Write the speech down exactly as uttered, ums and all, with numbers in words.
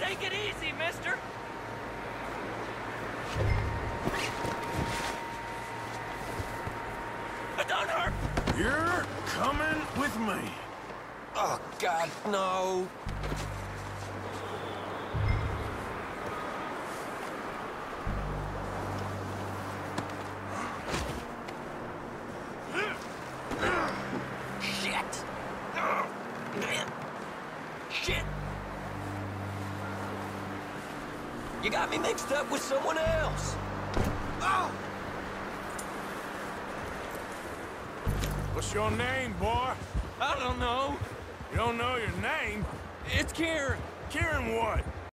Take it easy, mister. Don't hurt. You're coming with me. Oh, God, no. Shit. Oh, man. Shit. You got me mixed up with someone else. Oh! What's your name, boy? I don't know. You don't know your name? It's Kieran. Kieran what?